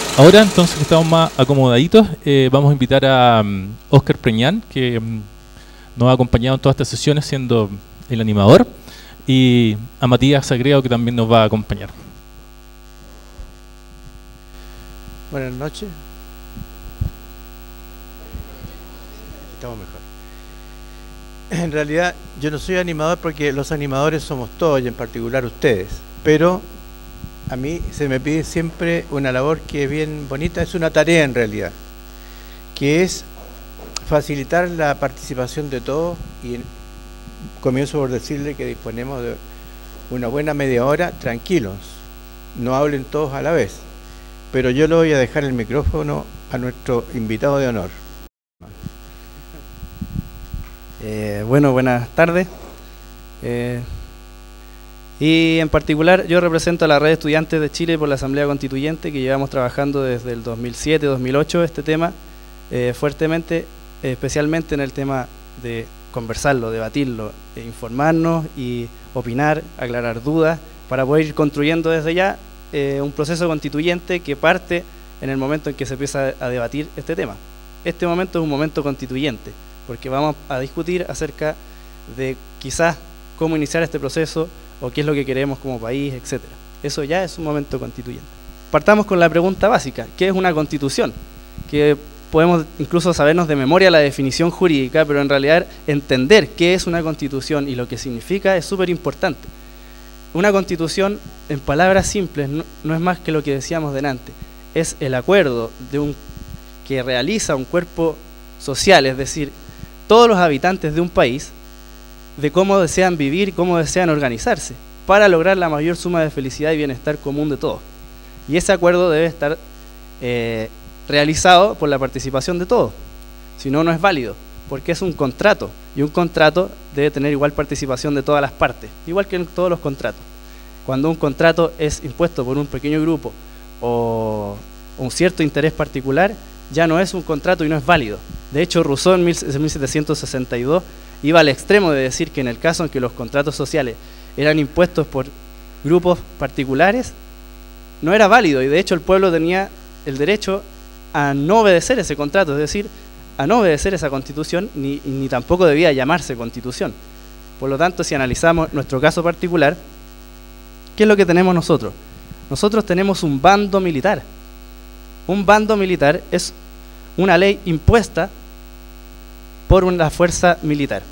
Ahora, entonces, que estamos más acomodaditos, vamos a invitar a Óscar Preñán, que nos ha acompañado en todas estas sesiones siendo el animador, y a Matías Sagredo, que también nos va a acompañar. Buenas noches. Estamos mejor. En realidad, yo no soy animador porque los animadores somos todos, y en particular ustedes, pero a mí se me pide siempre una labor que es bien bonita, es una tarea en realidad, que es facilitar la participación de todos, y comienzo por decirle que disponemos de una buena media hora, tranquilos, no hablen todos a la vez, pero yo le voy a dejar el micrófono a nuestro invitado de honor. Bueno, buenas tardes. Y en particular yo represento a la Red de Estudiantes de Chile por la Asamblea Constituyente, que llevamos trabajando desde el 2007-2008 este tema fuertemente, especialmente en el tema de conversarlo, debatirlo, informarnos y opinar, aclarar dudas, para poder ir construyendo desde ya un proceso constituyente que parte en el momento en que se empieza a debatir este tema. Este momento es un momento constituyente, porque vamos a discutir acerca de quizás cómo iniciar este proceso, o qué es lo que queremos como país, etcétera. Eso ya es un momento constituyente. Partamos con la pregunta básica: ¿qué es una constitución? Que podemos incluso sabernos de memoria la definición jurídica, pero en realidad entender qué es una constitución y lo que significa es súper importante. Una constitución, en palabras simples, no es más que lo que decíamos delante. Es el acuerdo que realiza un cuerpo social, es decir, todos los habitantes de un país, de cómo desean vivir y cómo desean organizarse para lograr la mayor suma de felicidad y bienestar común de todos. Y ese acuerdo debe estar realizado por la participación de todos, si no, no es válido, porque es un contrato, y un contrato debe tener igual participación de todas las partes, igual que en todos los contratos. Cuando un contrato es impuesto por un pequeño grupo o un cierto interés particular, ya no es un contrato y no es válido. De hecho, Rousseau en 1762 iba al extremo de decir que en el caso en que los contratos sociales eran impuestos por grupos particulares, no era válido, y de hecho el pueblo tenía el derecho a no obedecer ese contrato, es decir, a no obedecer esa constitución, ni tampoco debía llamarse constitución. Por lo tanto, si analizamos nuestro caso particular, ¿qué es lo que tenemos nosotros? Nosotros tenemos un bando militar. Un bando militar es una ley impuesta por una fuerza militar.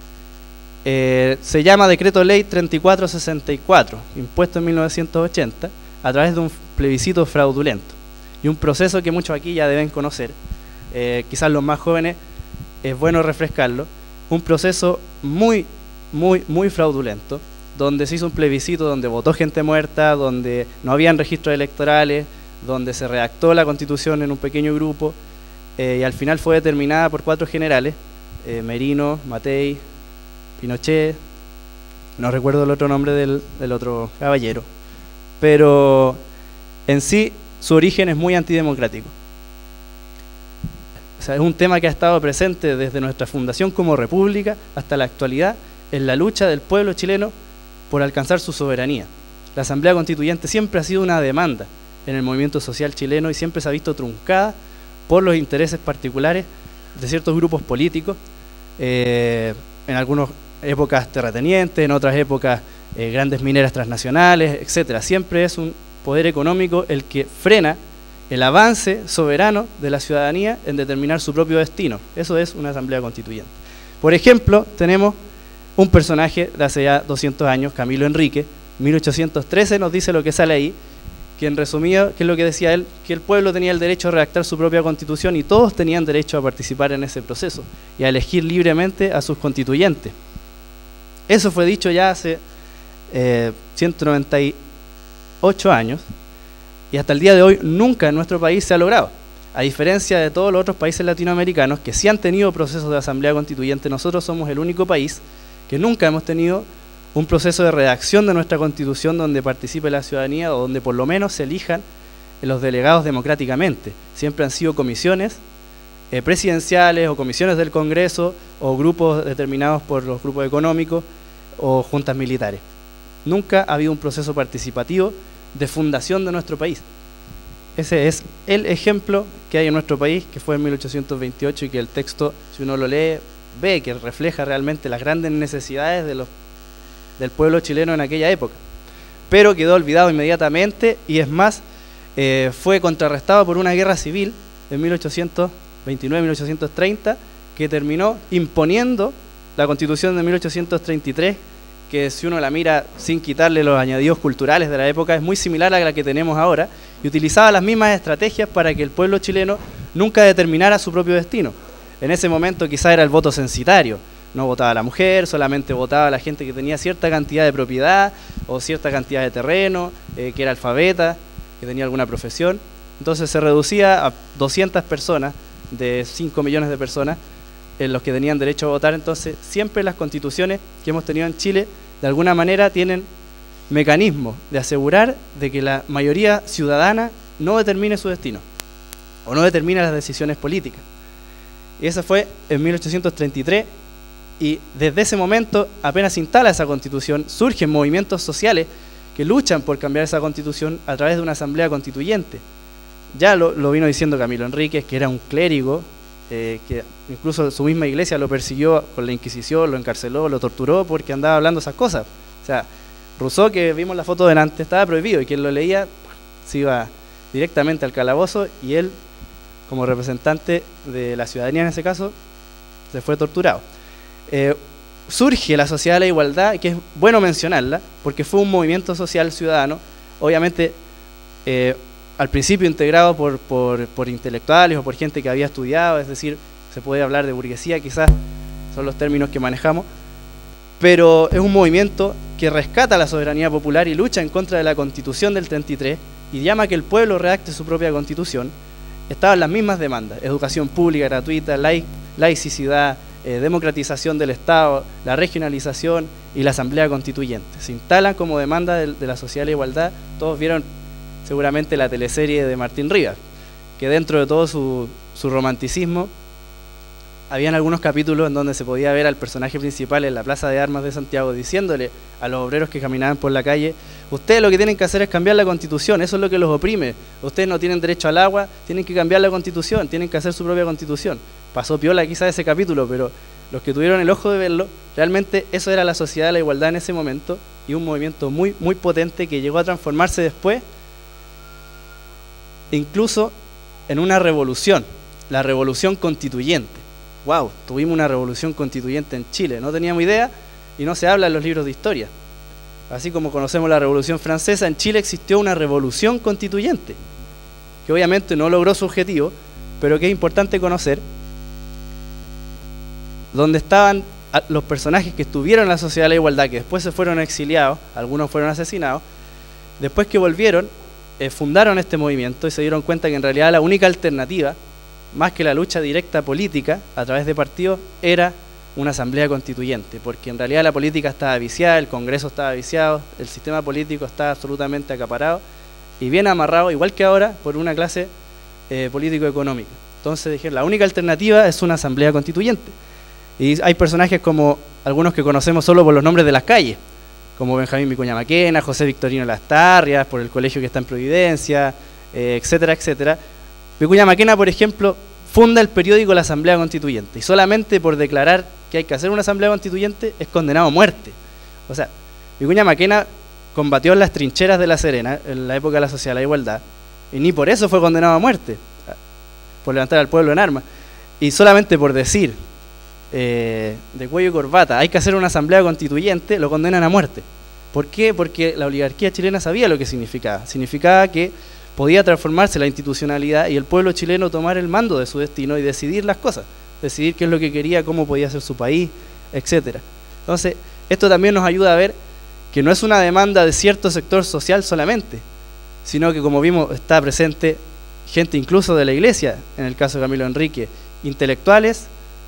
Se llama Decreto Ley 3464, impuesto en 1980, a través de un plebiscito fraudulento. Y un proceso que muchos aquí ya deben conocer, quizás los más jóvenes, es bueno refrescarlo. Un proceso muy fraudulento, donde se hizo un plebiscito, donde votó gente muerta, donde no habían registros electorales, donde se redactó la Constitución en un pequeño grupo, y al final fue determinada por 4 generales, Merino, Matei, Pinochet, no recuerdo el otro nombre del otro caballero, pero en sí su origen es muy antidemocrático. O sea, es un tema que ha estado presente desde nuestra fundación como república hasta la actualidad en la lucha del pueblo chileno por alcanzar su soberanía. La Asamblea Constituyente siempre ha sido una demanda en el movimiento social chileno y siempre se ha visto truncada por los intereses particulares de ciertos grupos políticos, en algunas épocas terratenientes, en otras épocas grandes mineras transnacionales, etcétera. Siempre es un poder económico el que frena el avance soberano de la ciudadanía en determinar su propio destino. Eso es una Asamblea Constituyente. Por ejemplo, tenemos un personaje de hace ya 200 años, Camilo Enrique, 1813 nos dice lo que sale ahí, que en resumido, ¿qué es lo que decía él? Que el pueblo tenía el derecho a redactar su propia constitución y todos tenían derecho a participar en ese proceso y a elegir libremente a sus constituyentes. Eso fue dicho ya hace 198 años y hasta el día de hoy nunca en nuestro país se ha logrado. A diferencia de todos los otros países latinoamericanos que sí han tenido procesos de asamblea constituyente, nosotros somos el único país que nunca hemos tenido un proceso de redacción de nuestra constitución donde participe la ciudadanía o donde por lo menos se elijan los delegados democráticamente. Siempre han sido comisiones presidenciales o comisiones del Congreso o grupos determinados por los grupos económicos o juntas militares. Nunca ha habido un proceso participativo de fundación de nuestro país. ese es el ejemplo que hay en nuestro país, que fue en 1828 y que el texto, si uno lo lee, ve que refleja realmente las grandes necesidades del pueblo chileno en aquella época. Pero quedó olvidado inmediatamente y es más, fue contrarrestado por una guerra civil en 1829-1830 que terminó imponiendo la Constitución de 1833, que si uno la mira sin quitarle los añadidos culturales de la época, es muy similar a la que tenemos ahora, y utilizaba las mismas estrategias para que el pueblo chileno nunca determinara su propio destino. En ese momento quizá era el voto censitario, no votaba la mujer, solamente votaba la gente que tenía cierta cantidad de propiedad o cierta cantidad de terreno, que era alfabeta, que tenía alguna profesión. Entonces se reducía a 200 personas de 5 millones de personas en los que tenían derecho a votar. Entonces siempre las constituciones que hemos tenido en Chile de alguna manera tienen mecanismos de asegurar de que la mayoría ciudadana no determine su destino o no determine las decisiones políticas. Y eso fue en 1833 y desde ese momento apenas se instala esa constitución, surgen movimientos sociales que luchan por cambiar esa constitución a través de una asamblea constituyente. Ya lo vino diciendo Camilo Enríquez, que era un clérigo, que incluso su misma iglesia lo persiguió con la Inquisición, lo encarceló, lo torturó porque andaba hablando esas cosas. O sea, Rousseau, que vimos la foto delante, estaba prohibido y quien lo leía se iba directamente al calabozo y él, como representante de la ciudadanía en ese caso, se fue torturado. Surge la Sociedad de la Igualdad, que es bueno mencionarla, porque fue un movimiento social ciudadano, obviamente al principio integrado por intelectuales o por gente que había estudiado, es decir, se puede hablar de burguesía, quizás son los términos que manejamos, pero es un movimiento que rescata la soberanía popular y lucha en contra de la Constitución del 33 y llama a que el pueblo redacte su propia Constitución. Estaban las mismas demandas: educación pública gratuita, laicidad, democratización del Estado, la regionalización y la Asamblea Constituyente. Se instalan como demanda de la Sociedad de la Igualdad. Todos vieron seguramente la teleserie de Martín Rivas, que dentro de todo su romanticismo, habían algunos capítulos en donde se podía ver al personaje principal en la Plaza de Armas de Santiago diciéndole a los obreros que caminaban por la calle: ustedes lo que tienen que hacer es cambiar la Constitución, eso es lo que los oprime, ustedes no tienen derecho al agua, tienen que cambiar la Constitución, tienen que hacer su propia Constitución. Pasó piola quizás ese capítulo, pero los que tuvieron el ojo de verlo, realmente eso era la Sociedad de la Igualdad en ese momento, y un movimiento muy, muy potente que llegó a transformarse después incluso en una revolución, la Revolución Constituyente. ¡Wow! Tuvimos una revolución constituyente en Chile, no teníamos idea y no se habla en los libros de historia. Así como conocemos la Revolución Francesa, en Chile existió una revolución constituyente, que obviamente no logró su objetivo, pero que es importante conocer, donde estaban los personajes que estuvieron en la Sociedad de la Igualdad, que después se fueron exiliados, algunos fueron asesinados, después que volvieron, fundaron este movimiento y se dieron cuenta que en realidad la única alternativa, más que la lucha directa política a través de partidos, era una asamblea constituyente, porque en realidad la política estaba viciada, el Congreso estaba viciado, el sistema político estaba absolutamente acaparado y bien amarrado, igual que ahora, por una clase político-económica. Entonces dijeron, la única alternativa es una asamblea constituyente. Y hay personajes como algunos que conocemos solo por los nombres de las calles, como Benjamín Vicuña Maquena, José Victorino Lastarrias, por el colegio que está en Providencia, etcétera, etcétera. Vicuña Maquena, por ejemplo, funda el periódico La Asamblea Constituyente y solamente por declarar que hay que hacer una asamblea constituyente es condenado a muerte. O sea, Vicuña Maquena combatió en las trincheras de La Serena en la época de la Sociedad de la Igualdad y ni por eso fue condenado a muerte, por levantar al pueblo en armas. Y solamente por decir de cuello y corbata hay que hacer una asamblea constituyente, lo condenan a muerte. ¿Por qué? Porque la oligarquía chilena sabía lo que significaba. Significaba que podía transformarse la institucionalidad y el pueblo chileno tomar el mando de su destino y decidir las cosas, decidir qué es lo que quería, cómo podía ser su país, etcétera. Entonces, esto también nos ayuda a ver que no es una demanda de cierto sector social solamente, sino que, como vimos, está presente gente incluso de la iglesia, en el caso de Camilo Enríquez, intelectuales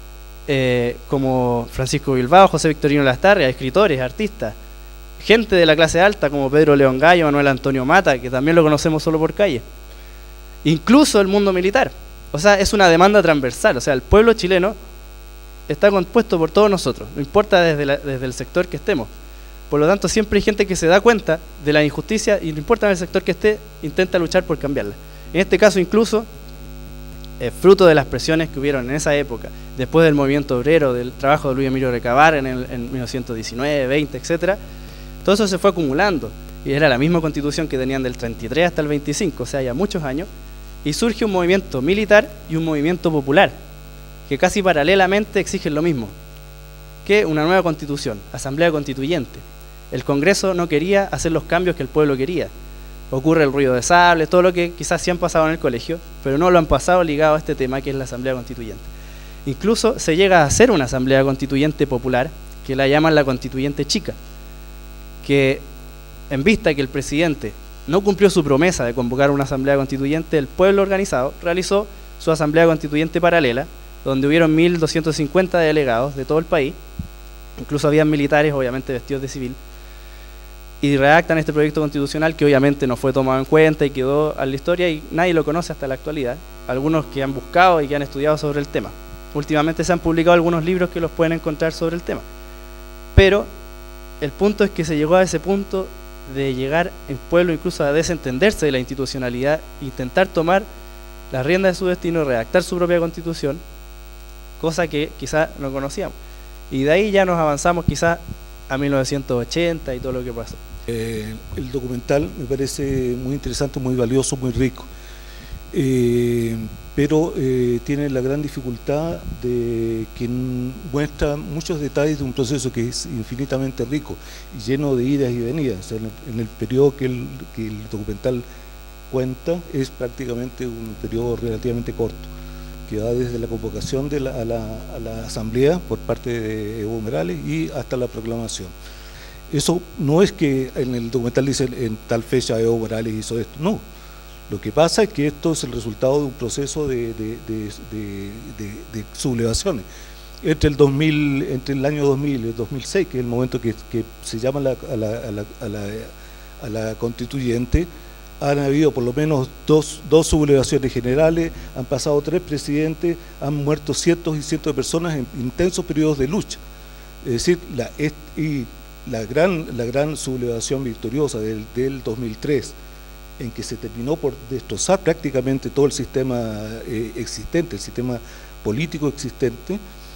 como Francisco Bilbao, José Victorino Lastarria, escritores, artistas, gente de la clase alta como Pedro León Gallo, Manuel Antonio Mata, que también lo conocemos solo por calle, incluso el mundo militar. O sea, es una demanda transversal, o sea, el pueblo chileno está compuesto por todos nosotros, no importa desde el sector que estemos. Por lo tanto, siempre hay gente que se da cuenta de la injusticia y no importa en el sector que esté, intenta luchar por cambiarla. En este caso incluso, fruto de las presiones que hubieron en esa época, después del movimiento obrero, del trabajo de Luis Emilio Recabar en 1919, 20, etc., todo eso se fue acumulando, y era la misma constitución que tenían del 33 hasta el 25, o sea, ya muchos años, y surge un movimiento militar y un movimiento popular, que casi paralelamente exigen lo mismo, que una nueva constitución, asamblea constituyente. El Congreso no quería hacer los cambios que el pueblo quería. Ocurre el ruido de sable, todo lo que quizás sí han pasado en el colegio, pero no lo han pasado ligado a este tema que es la asamblea constituyente. Incluso se llega a hacer una asamblea constituyente popular, que la llaman la constituyente chica, que en vista que el presidente no cumplió su promesa de convocar una asamblea constituyente, el pueblo organizado realizó su asamblea constituyente paralela, donde hubieron 1.250 delegados de todo el país, incluso habían militares, obviamente vestidos de civil, y redactan este proyecto constitucional que obviamente no fue tomado en cuenta y quedó a la historia y nadie lo conoce hasta la actualidad. Algunos que han buscado y que han estudiado sobre el tema. Últimamente se han publicado algunos libros que los pueden encontrar sobre el tema. Pero el punto es que se llegó a ese punto de llegar el pueblo incluso a desentenderse de la institucionalidad, intentar tomar la rienda de su destino, redactar su propia constitución, cosa que quizás no conocíamos. Y de ahí ya nos avanzamos quizás a 1980 y todo lo que pasó. El documental me parece muy interesante, muy valioso, muy rico, pero tiene la gran dificultad de que muestra muchos detalles de un proceso que es infinitamente rico y lleno de idas y venidas. O sea, en el periodo que el documental cuenta es prácticamente un periodo relativamente corto, que va desde la convocación de a la asamblea por parte de Evo Morales y hasta la proclamación. Eso no es que en el documental dice en tal fecha Evo Morales hizo esto, no. Lo que pasa es que esto es el resultado de un proceso de sublevaciones. Entre el año 2000 y el 2006, que es el momento que se llama a la constituyente, han habido por lo menos dos sublevaciones generales, han pasado 3 presidentes, han muerto cientos y cientos de personas en intensos periodos de lucha. Es decir, la gran sublevación victoriosa del 2003, en que se terminó por destrozar prácticamente todo el sistema existente, el sistema político existente,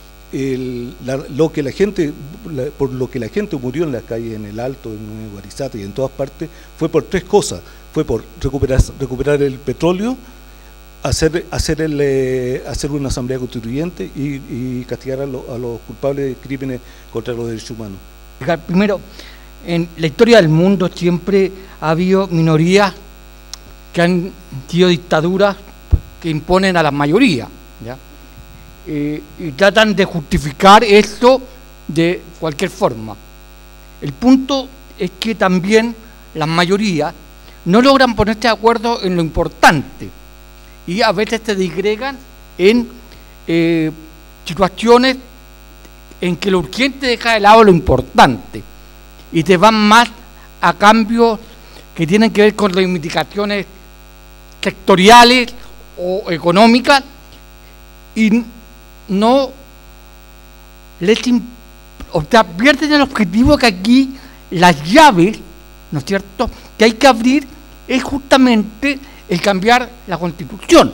por lo que la gente murió en las calles, en el Alto, en Guarizate y en todas partes, fue por 3 cosas. Fue por recuperar el petróleo, hacer una asamblea constituyente y castigar a los culpables de crímenes contra los derechos humanos. Primero, en la historia del mundo siempre ha habido minorías que han sido dictaduras que imponen a la mayoría, ¿ya? Y tratan de justificar esto de cualquier forma. El punto es que también las mayorías no logran ponerse de acuerdo en lo importante y a veces se disgregan en situaciones en que lo urgente deja de lado lo importante y te van más a cambios que tienen que ver con reivindicaciones sectoriales o económicas y no pierden el objetivo que aquí las llaves, ¿no es cierto?, que hay que abrir es justamente el cambiar la Constitución.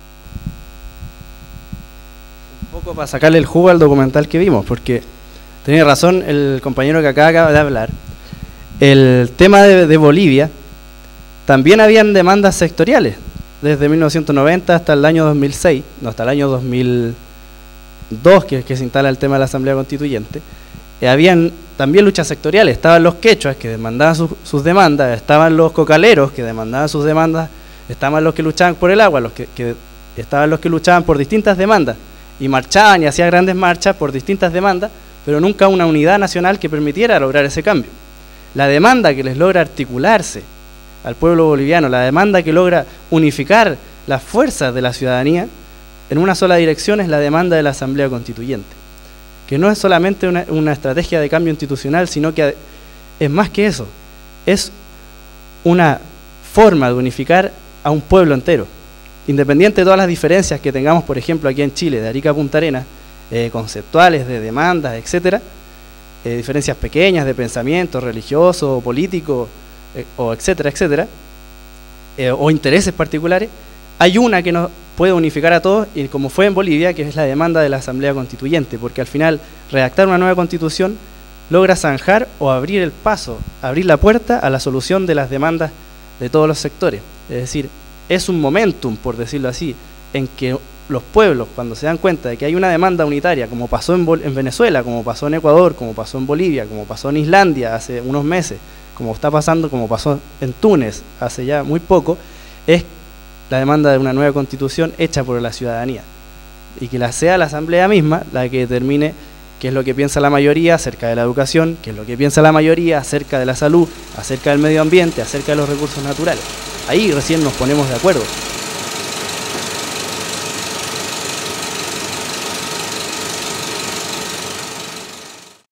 Un poco para sacarle el jugo al documental que vimos, porque tenía razón el compañero que acaba de hablar. El tema de Bolivia, también habían demandas sectoriales, desde 1990 hasta el año 2006, no, hasta el año 2002, que se instala el tema de la Asamblea Constituyente. Habían también luchas sectoriales, estaban los quechuas que demandaban sus demandas, estaban los cocaleros que demandaban sus demandas, estaban los que luchaban por el agua, estaban los que luchaban por distintas demandas y marchaban y hacían grandes marchas por distintas demandas, pero nunca una unidad nacional que permitiera lograr ese cambio. La demanda que les logra articularse al pueblo boliviano, la demanda que logra unificar las fuerzas de la ciudadanía en una sola dirección es la demanda de la Asamblea Constituyente, que no es solamente una estrategia de cambio institucional, sino que es más que eso, es una forma de unificar a un pueblo entero, independiente de todas las diferencias que tengamos, por ejemplo, aquí en Chile, de Arica a Punta Arenas, conceptuales, de demandas, etcétera, diferencias pequeñas de pensamiento religioso, político, o etcétera, etcétera, o intereses particulares. hay una que nos puede unificar a todos, y como fue en Bolivia, que es la demanda de la Asamblea Constituyente, porque al final redactar una nueva constitución logra zanjar o abrir el paso, abrir la puerta a la solución de las demandas de todos los sectores. Es decir, es un momentum, por decirlo así, en que los pueblos, cuando se dan cuenta de que hay una demanda unitaria, como pasó en Venezuela, como pasó en Ecuador, como pasó en Bolivia, como pasó en Islandia hace unos meses, como está pasando, como pasó en Túnez hace ya muy poco, es la demanda de una nueva constitución hecha por la ciudadanía, y que sea la asamblea misma la que determine qué es lo que piensa la mayoría acerca de la educación, qué es lo que piensa la mayoría acerca de la salud, acerca del medio ambiente, acerca de los recursos naturales. Ahí recién nos ponemos de acuerdo.